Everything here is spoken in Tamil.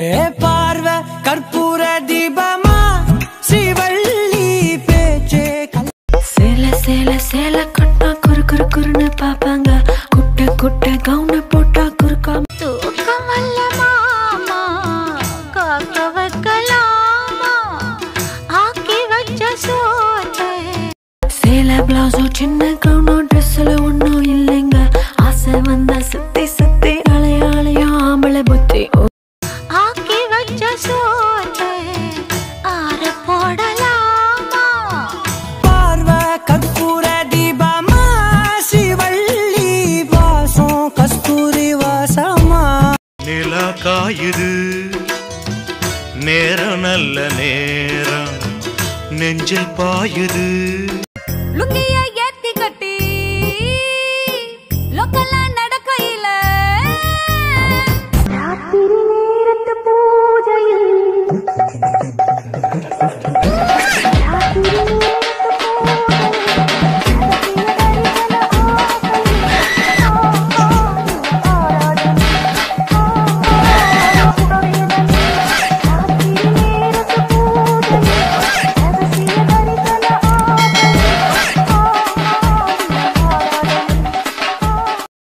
பார்வை கற்பூர தீபமா ஸ்ரீவள்ளி பேச்சே சேல சேல சேல கட்டா குறு குறு குறுன்னு பாப்பாங்க குட்ட குட்ட கவுன போட்டா குறுக்கா தூக்கம் வல்ல மாமா காக்க வைக்கலாமா ஆக்கி வச்ச சோத்தை சேல பிளவுஸோ சின்ன கவுனோ ட்ரெஸ்ல ஒன்னும் இல்லைங்க ஆசை வந்தா சுத்தி சுத்தி அலையாளையா ஆம்பளை புத்தி ஆக்கி வச்ச சோத்தை ஆற போடலாமா பார்வை கற்பூர தீபமா ஸ்ரீவள்ளி வாசம் கஸ்தூரி வாசமா நிலா காயுது நேரம் நல்ல நேரம் நெஞ்சில் பாயுது லுங்கியா